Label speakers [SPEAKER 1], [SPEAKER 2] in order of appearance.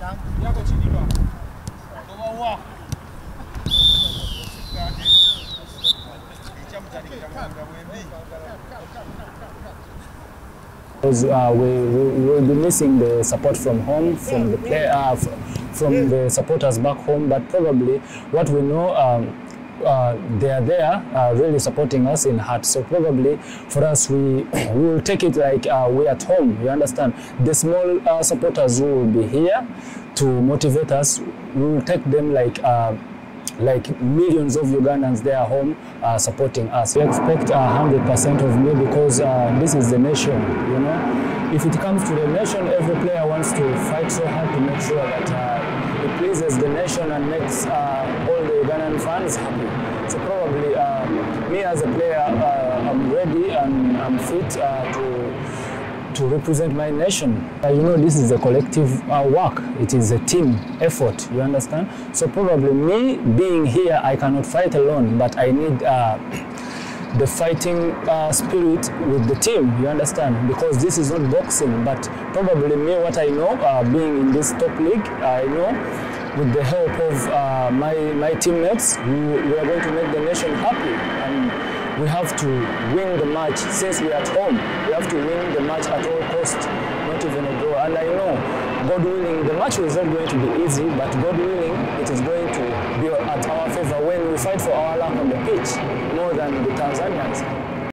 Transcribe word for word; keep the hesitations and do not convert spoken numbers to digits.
[SPEAKER 1] Because uh, we, we will be missing the support from home, from the play, uh, from the supporters back home. But probably what we know, um, uh, they are there, uh, really supporting us in heart. So probably for us, we we will take it like uh, we're at home. You understand? The small uh, supporters who will be here to motivate us, we will take them like. Uh, like millions of Ugandans there home uh, supporting us. We expect one hundred percent of me because uh, this is the nation, you know. If it comes to the nation, every player wants to fight so hard to make sure that uh, it pleases the nation and makes uh, all the Ugandan fans happy. So probably uh, me as a player, uh, I'm ready and I'm fit uh, to to represent my nation. Uh, you know, this is a collective uh, work. It is a team effort, you understand? So probably me being here, I cannot fight alone, but I need uh, the fighting uh, spirit with the team, you understand? Because this is not boxing, but probably me, what I know, uh, being in this top league, I know with the help of uh, my, my teammates, we, we are going to make the nation happy. And we have to win the match. Since we are at home, we have to win the match at all costs, not even a draw. And I know, God willing, the match is not going to be easy, but God willing, it is going to be at our favor when we fight for our luck on the pitch more than the Tanzanians.